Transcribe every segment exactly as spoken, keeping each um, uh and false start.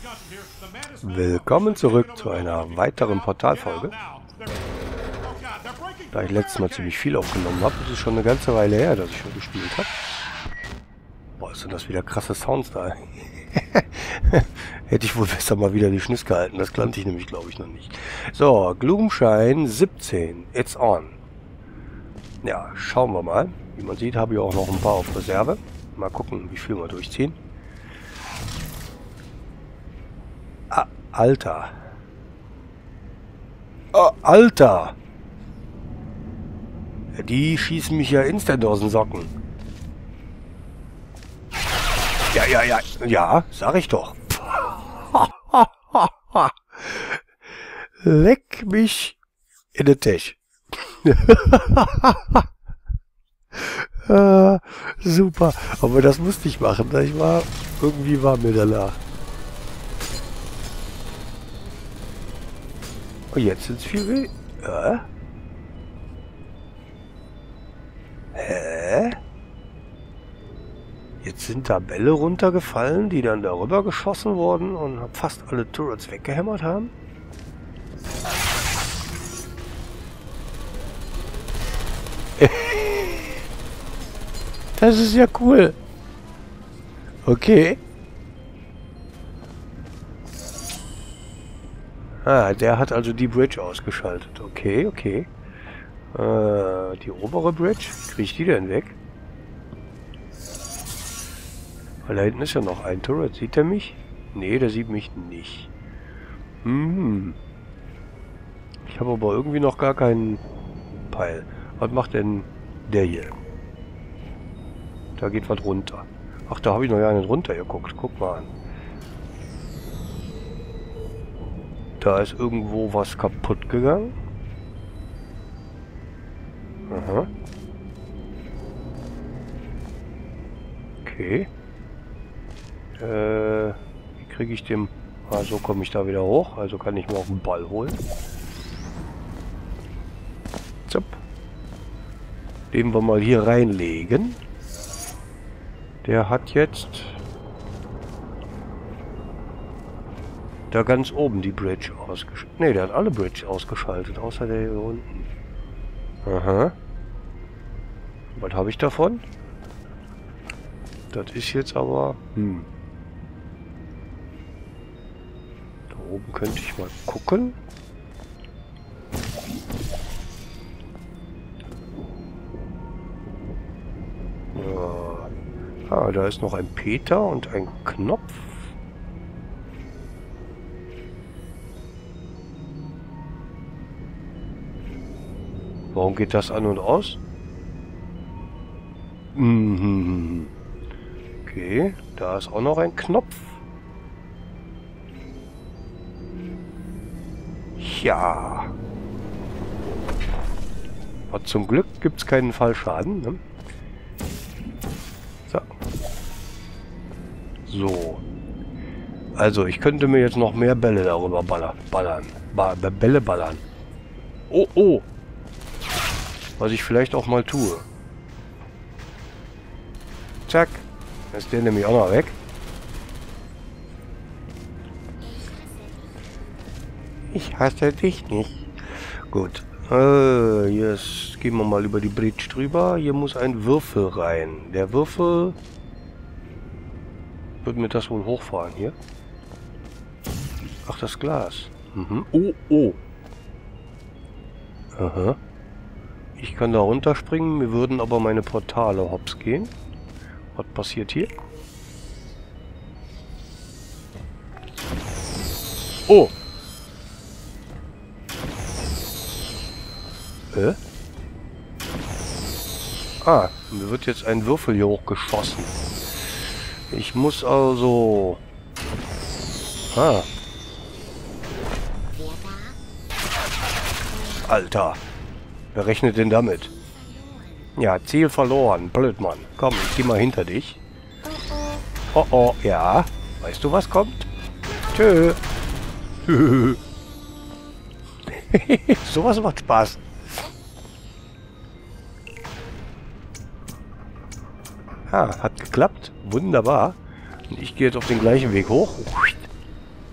Willkommen zurück zu einer weiteren Portalfolge. Da ich letztes Mal ziemlich viel aufgenommen habe, ist es schon eine ganze Weile her, dass ich schon gespielt habe. Boah, sind das wieder krasse Sounds da. Hätte ich wohl besser mal wieder die Schnüsse gehalten. Das kannte ich nämlich, glaube ich, noch nicht. So, Gloomshine siebzehn. It's on. Ja, schauen wir mal. Wie man sieht, habe ich auch noch ein paar auf Reserve. Mal gucken, wie viel wir durchziehen. Ah, Alter. Oh, Alter. Die schießen mich ja instant aus den Socken. Ja, ja, ja. Ja, sag ich doch. Leck mich in den Tisch. äh, super. Aber das musste ich machen. Ich war, irgendwie war mir danach. Und jetzt sind es viel weh. Äh? Hä? Jetzt sind da Bälle runtergefallen, die dann darüber geschossen wurden und fast alle Turrets weggehämmert haben? Das ist ja cool. Okay. Ah, der hat also die Bridge ausgeschaltet. Okay, okay. Äh, die obere Bridge? Wie kriege ich die denn weg? Weil da hinten ist ja noch ein Turret. Sieht er mich? Nee, der sieht mich nicht. Hm. Ich habe aber irgendwie noch gar keinen Peil. Was macht denn der hier? Da geht was runter. Ach, da habe ich noch gar nicht runtergeguckt. Guck mal an. Da ist irgendwo was kaputt gegangen. Aha. Okay. Äh, wie kriege ich dem... Ah, so komme ich da wieder hoch. Also kann ich mir auch einen Ball holen. Zup. Den wir mal hier reinlegen. Der hat jetzt... Da ganz oben die Bridge ausgeschaltet. Ne, der hat alle Bridge ausgeschaltet, außer der hier unten. Aha. Was habe ich davon? Das ist jetzt aber... Hm. Da oben könnte ich mal gucken. Ja. Ah, da ist noch ein Peter und ein Knopf. Warum geht das an und aus? Mhm. Okay, da ist auch noch ein Knopf. Ja. Aber zum Glück gibt es keinen Fallschaden. Ne? So. So. Also, ich könnte mir jetzt noch mehr Bälle darüber ballern. Ballern. Ba Bälle ballern. Oh, oh. Was ich vielleicht auch mal tue. Zack. Dann ist der nämlich auch noch weg. Ich hasse dich nicht. Gut. Äh, jetzt gehen wir mal über die Bridge drüber. Hier muss ein Würfel rein. Der Würfel... Wird mir das wohl hochfahren hier? Ach, das Glas. Mhm. Oh, oh. Aha. Ich kann da runterspringen, mir würden aber meine Portale hops gehen. Was passiert hier? Oh! Äh? Ah, mir wird jetzt ein Würfel hier hochgeschossen. Ich muss also... Ah. Alter. Wer rechnet denn damit? Ja, Ziel verloren. Blödmann. Komm, ich geh mal hinter dich. Oh oh, ja. Weißt du, was kommt? Tschö. Sowas macht Spaß. Ah, hat geklappt. Wunderbar. Und ich gehe jetzt auf den gleichen Weg hoch.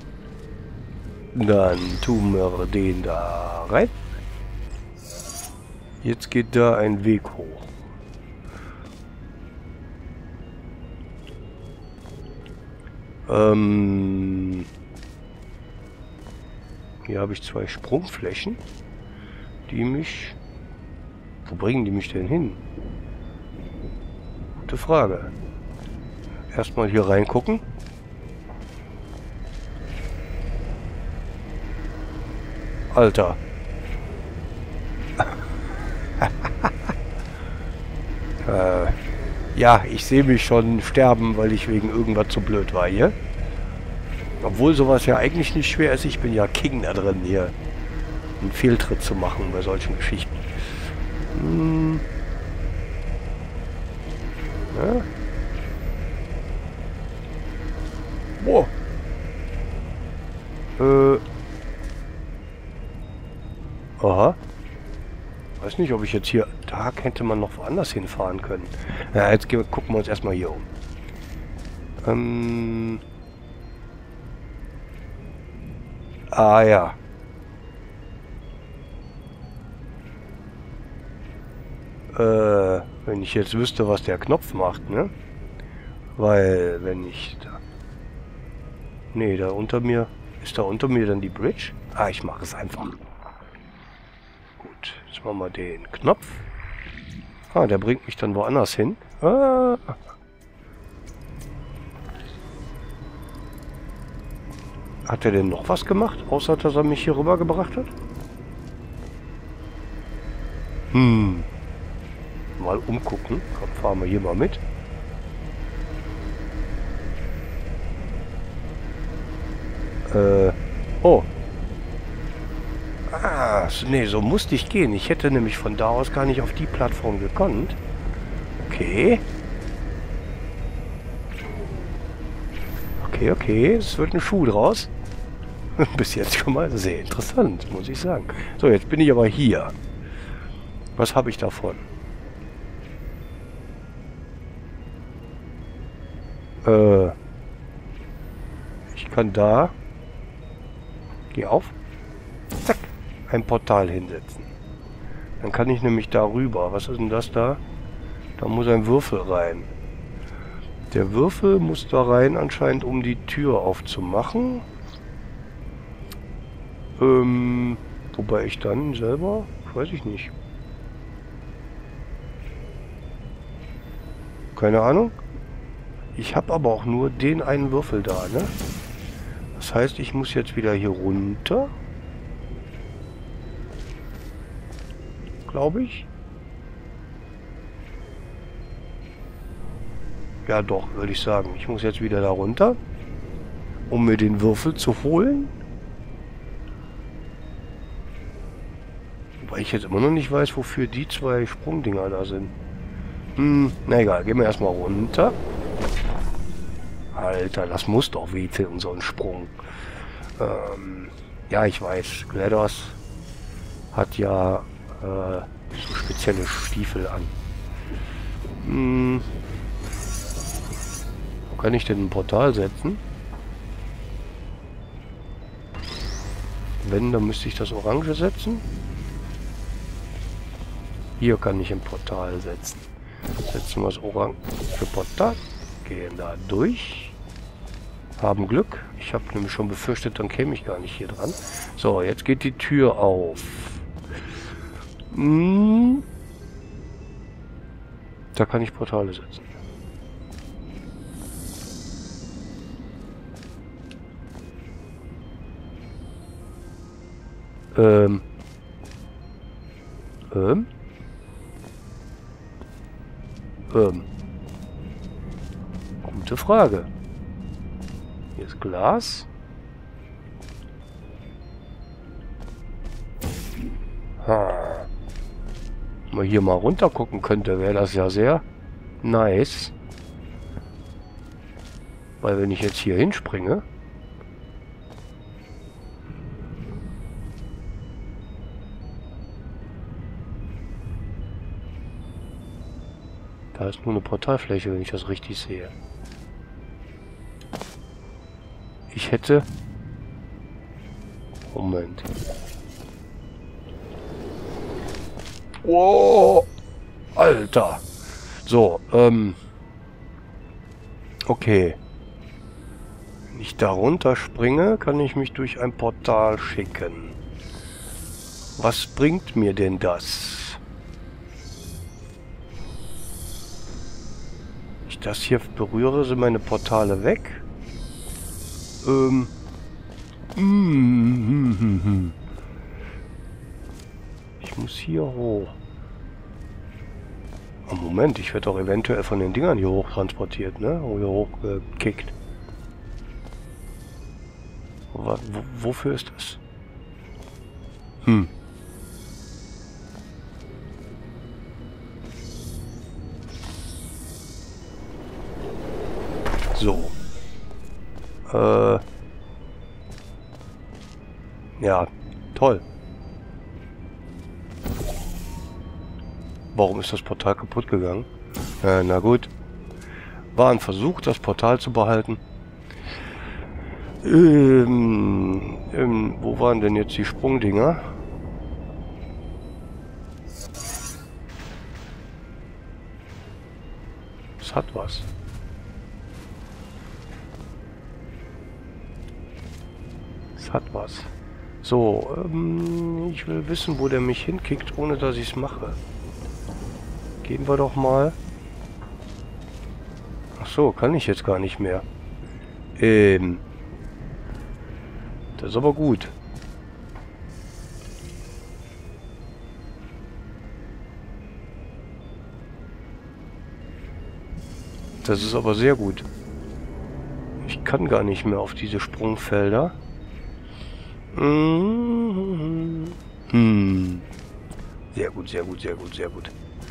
Dann tun wir den da rein. Jetzt geht da ein Weg hoch. Ähm, hier habe ich zwei Sprungflächen, die mich... Wo bringen die mich denn hin? Gute Frage. Erstmal hier reingucken. Alter. äh, ja, ich sehe mich schon sterben, weil ich wegen irgendwas zu blöd war hier. Obwohl sowas ja eigentlich nicht schwer ist. Ich bin ja King da drin, hier einen Fehltritt zu machen bei solchen Geschichten. Hm. Ja. Boah. Äh. Aha. Weiß nicht, ob ich jetzt hier... Da hätte man noch woanders hinfahren können. Ja, jetzt gucken wir uns erstmal hier um. Ähm... Ah, ja. Äh, wenn ich jetzt wüsste, was der Knopf macht, ne? Weil, wenn ich da... Nee, da unter mir... Ist da unter mir dann die Bridge? Ah, ich mache es einfach. Gut, jetzt machen wir den Knopf. Ah, der bringt mich dann woanders hin. Ah. Hat er denn noch was gemacht, außer dass er mich hier rüber gebracht hat? Hm. Mal umgucken. Komm, fahren wir hier mal mit. Äh. Oh. Ah, nee, so musste ich gehen. Ich hätte nämlich von da aus gar nicht auf die Plattform gekonnt. Okay. Okay, okay. Es wird ein Schuh draus. Bis jetzt schon mal sehr interessant, muss ich sagen. So, jetzt bin ich aber hier. Was habe ich davon? Äh. Ich kann da... Geh auf. Zack. Ein Portal hinsetzen. Dann kann ich nämlich da rüber. Was ist denn das da? Da muss ein Würfel rein. Der Würfel muss da rein anscheinend, um die Tür aufzumachen. Ähm, wobei ich dann selber... Weiß ich nicht. Keine Ahnung. Ich habe aber auch nur den einen Würfel da, ne? Das heißt, ich muss jetzt wieder hier runter. Glaube ich. Ja doch, würde ich sagen. Ich muss jetzt wieder da runter, um mir den Würfel zu holen. Wobei ich jetzt immer noch nicht weiß, wofür die zwei Sprungdinger da sind. Hm, na egal. Gehen wir erstmal runter. Alter, das muss doch wehtun, so ein Sprung. Ähm, ja, ich weiß. GLaDOS hat ja äh, so spezielle Stiefel an. Hm. Wo kann ich denn ein Portal setzen? Wenn, dann müsste ich das Orange setzen. Hier kann ich ein Portal setzen. Setzen wir das Orange Portal. Gehen da durch. Haben Glück. Ich habe nämlich schon befürchtet, dann käme ich gar nicht hier dran. So, jetzt geht die Tür auf. Hm. Da kann ich Portale setzen. Ähm. Ähm. Ähm. Gute Frage. Hier ist Glas. Ha. Wenn man hier mal runter gucken könnte, wäre das ja sehr nice. Weil wenn ich jetzt hier hinspringe... Da ist nur eine Portalfläche, wenn ich das richtig sehe. Ich hätte... Moment. Oh, Alter. So, ähm. Okay. Wenn ich da runter springe, kann ich mich durch ein Portal schicken. Was bringt mir denn das? Wenn ich das hier berühre, sind meine Portale weg. Ähm. Ich muss hier hoch. Oh, Moment, ich werde doch eventuell von den Dingern hier hoch transportiert, ne? Oder hochgekickt. Wo, wofür ist das? Hm. So. Äh. Ja, toll. Warum ist das Portal kaputt gegangen? Äh, na gut. War ein Versuch, das Portal zu behalten. Ähm, ähm, wo waren denn jetzt die Sprungdinger? Es hat was. Es hat was. So, ähm, ich will wissen, wo der mich hinkickt, ohne dass ich es mache. Gehen wir doch mal. Ach so, kann ich jetzt gar nicht mehr. Ähm. Das ist aber gut. Das ist aber sehr gut. Ich kann gar nicht mehr auf diese Sprungfelder. Hm. Sehr gut, sehr gut, sehr gut, sehr gut.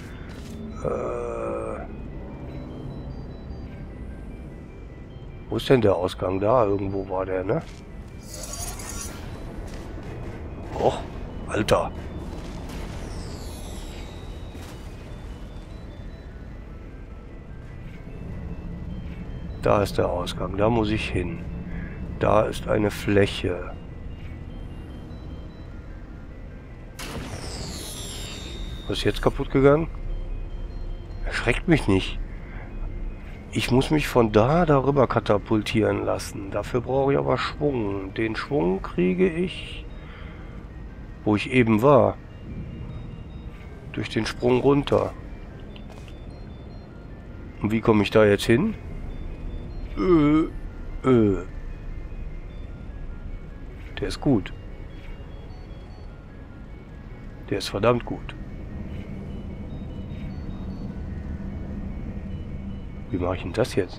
Äh. Wo ist denn der Ausgang? Da irgendwo war der, ne? Och, Alter. Da ist der Ausgang. Da muss ich hin. Da ist eine Fläche. Was ist jetzt kaputt gegangen? Erschreckt mich nicht. Ich muss mich von da darüber katapultieren lassen. Dafür brauche ich aber Schwung. Den Schwung kriege ich, wo ich eben war. Durch den Sprung runter. Und wie komme ich da jetzt hin? Äh, äh. Der ist gut. Der ist verdammt gut. Wie mache ich denn das jetzt?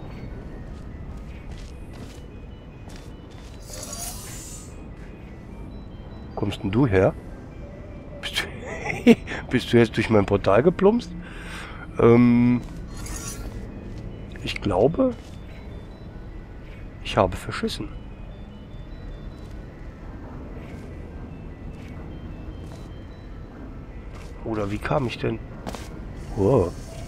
Wo kommst denn du her? Bist du, bist du jetzt durch mein Portal geplumpst? Ähm, ich glaube, ich habe verschissen. Oder wie kam ich denn? Wow.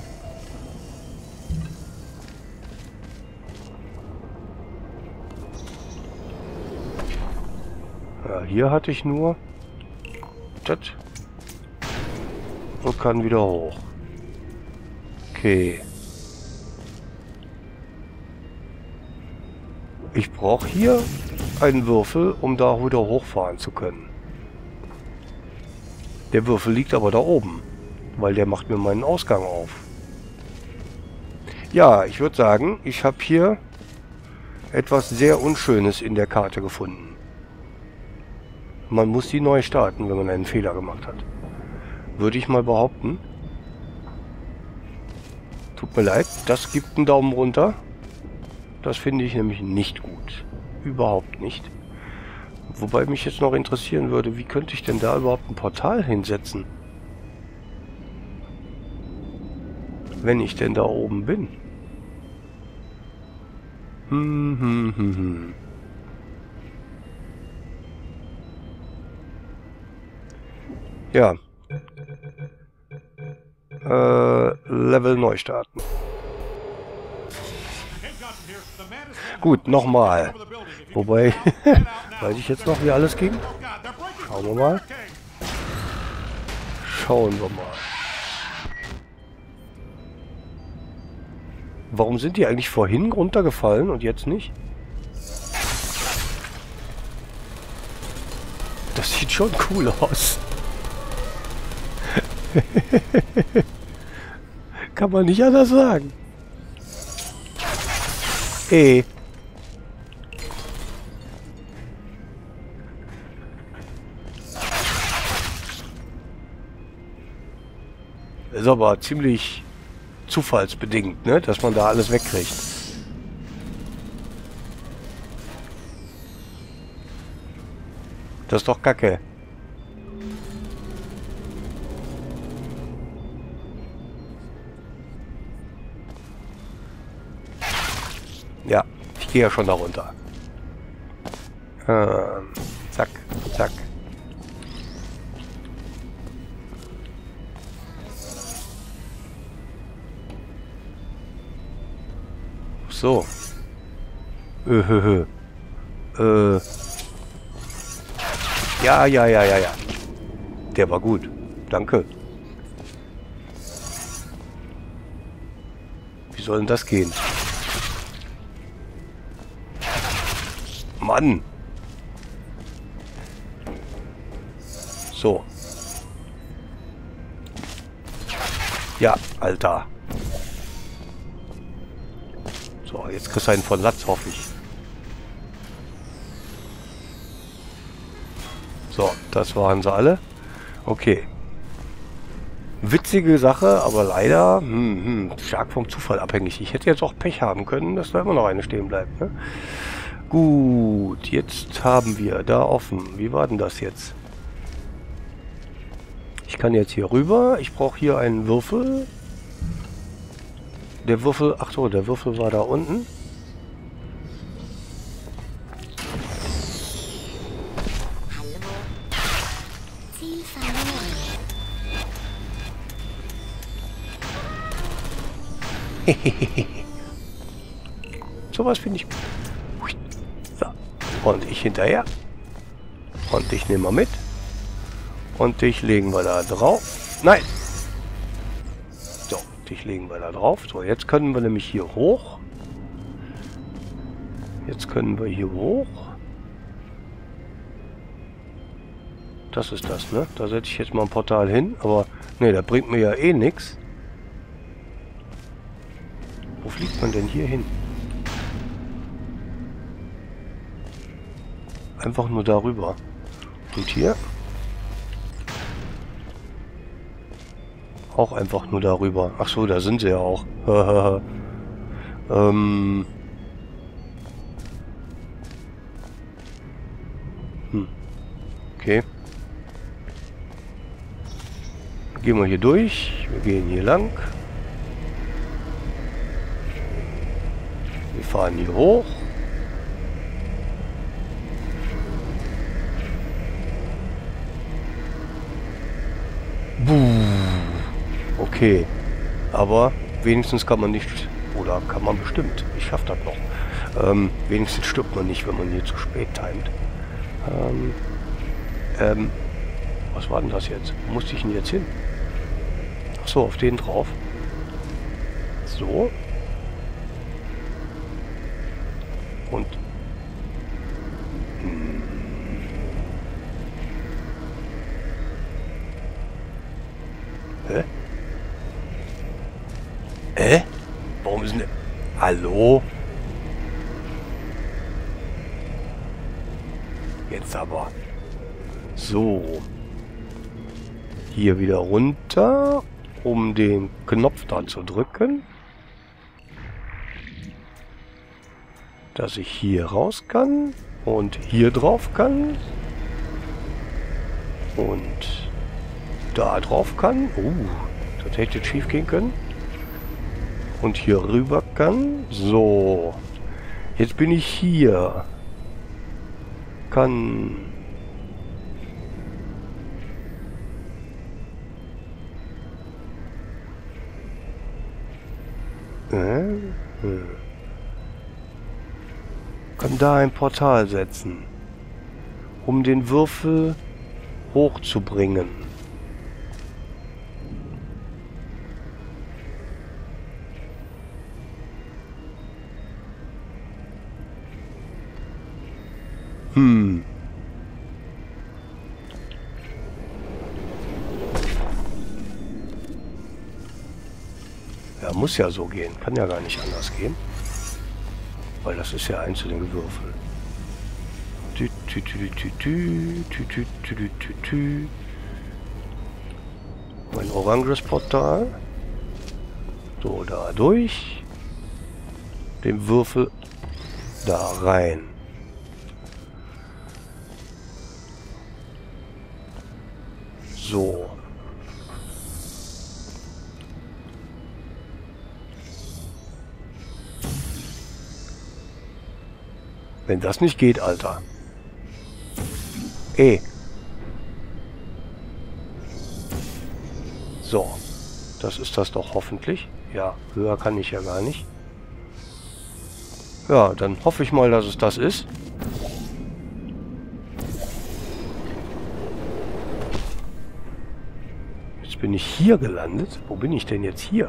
Ja, hier hatte ich nur das und kann wieder hoch. Okay. Ich brauche hier einen Würfel, um da wieder hochfahren zu können. Der Würfel liegt aber da oben, weil der macht mir meinen Ausgang auf. Ja, ich würde sagen, ich habe hier etwas sehr Unschönes in der Karte gefunden. Man muss die neu starten, wenn man einen Fehler gemacht hat. Würde ich mal behaupten. Tut mir leid, das gibt einen Daumen runter. Das finde ich nämlich nicht gut. Überhaupt nicht. Wobei mich jetzt noch interessieren würde, wie könnte ich denn da überhaupt ein Portal hinsetzen? Wenn ich denn da oben bin. Hm, hm, hm, hm. Ja. Äh, Level neu starten. Gut, nochmal. Wobei, weiß ich jetzt noch, wie alles ging? Schauen wir mal. Schauen wir mal. Warum sind die eigentlich vorhin runtergefallen und jetzt nicht? Das sieht schon cool aus. Kann man nicht anders sagen. Ey. Ist aber ziemlich zufallsbedingt, ne? Dass man da alles wegkriegt. Das ist doch Kacke. Ja, ich gehe ja schon da runter. Ähm, zack, zack. So. Äh, äh, äh. Ja, ja, ja, ja, ja. Der war gut. Danke. Wie soll denn das gehen? Mann. So. Ja, Alter. So, jetzt kriegst du einen von Latz, hoffe ich. So, das waren sie alle. Okay. Witzige Sache, aber leider hm, hm, stark vom Zufall abhängig. Ich hätte jetzt auch Pech haben können, dass da immer noch eine stehen bleibt. Ne? Gut, jetzt haben wir da offen. Wie war denn das jetzt? Ich kann jetzt hier rüber. Ich brauche hier einen Würfel. Der Würfel, ach so, der Würfel war da unten. Sowas finde ich. So. Und ich hinterher. Und dich nehmen wir mit. Und dich legen wir da drauf. Nein! So, dich legen wir da drauf. So, jetzt können wir nämlich hier hoch. Jetzt können wir hier hoch. Das ist das, ne? Da setze ich jetzt mal ein Portal hin. Aber, ne, da bringt mir ja eh nichts. Wo fliegt man denn hier hin? Einfach nur darüber. Und hier? Auch einfach nur darüber. Ach so, da sind sie ja auch. ähm. Hm. Okay. Gehen wir hier durch. Wir gehen hier lang. Wir fahren hier hoch. Buh. Okay. Aber wenigstens kann man nicht, oder kann man bestimmt. Ich schaffe das noch. Ähm, wenigstens stirbt man nicht, wenn man hier zu spät timet. Ähm, ähm, was war denn das jetzt? Wo musste ich denn jetzt hin? Ach so, auf den drauf. So. Und hm. Hä? Hä? Warum ist denn... Hallo? Jetzt aber. So. Hier wieder runter, um den Knopf da zu drücken. Dass ich hier raus kann und hier drauf kann und da drauf kann. Uh, das hätte jetzt schief gehen können. Und hier rüber kann. So. Jetzt bin ich hier. Kann... Äh, äh. Kann da ein Portal setzen, um den Würfel hochzubringen. Hm. Ja, muss ja so gehen. Kann ja gar nicht anders gehen. Weil das ist ja eins zu den Gewürfel. Tü, tü, tü, tü, tü, tü, tü, tü, tü, tü, tü. Mein oranges Portal. So, da durch. Den Würfel da rein. So. Wenn das nicht geht, Alter. Eh. So. Das ist das doch hoffentlich. Ja, höher kann ich ja gar nicht. Ja, dann hoffe ich mal, dass es das ist. Jetzt bin ich hier gelandet. Wo bin ich denn jetzt hier?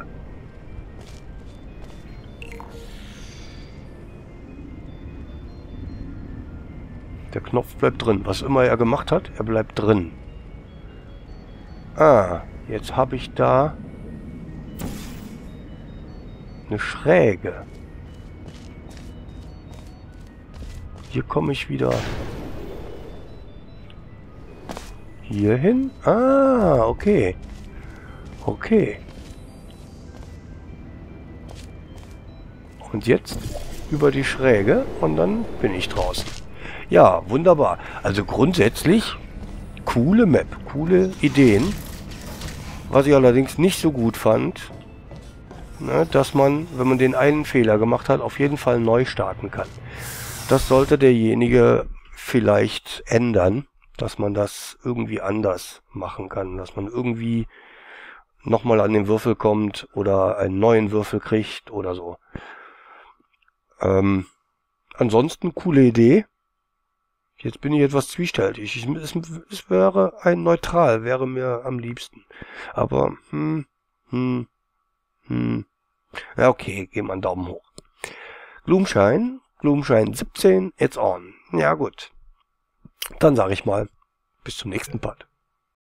Der Knopf bleibt drin. Was immer er gemacht hat, er bleibt drin. Ah, jetzt habe ich da eine Schräge. Hier komme ich wieder hier hin. Ah, okay. Okay. Und jetzt über die Schräge und dann bin ich draußen. Ja, wunderbar. Also grundsätzlich coole Map, coole Ideen. Was ich allerdings nicht so gut fand, ne, dass man, wenn man den einen Fehler gemacht hat, auf jeden Fall neu starten kann. Das sollte derjenige vielleicht ändern, dass man das irgendwie anders machen kann, dass man irgendwie nochmal an den Würfel kommt oder einen neuen Würfel kriegt oder so. Ähm, ansonsten coole Idee. Jetzt bin ich etwas zwiespältig. Ich, es, es wäre ein Neutral, wäre mir am liebsten. Aber, hm, hm, hm. Ja, okay, geben wir einen Daumen hoch. Gloomshine, Gloomshine siebzehn, it's on. Ja, gut. Dann sage ich mal, bis zum nächsten Part.